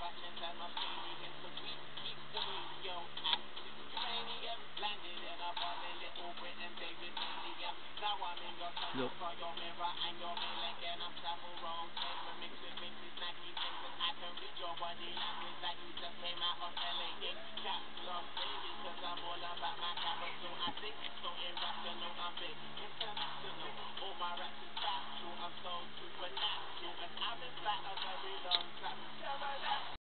Russians and Australians, cause we keep the radio active. Uranium landed in a bomb in Little Britain, baby William. Now I'm in your sun, Hello. your car, your mirror, and your mail again. I'm travel wrong, take remix with mixes, Nike fingers. I can read your body language like you just came out of LA in caps lock, baby, cause I'm all about my capital. I think so irrational, I'm big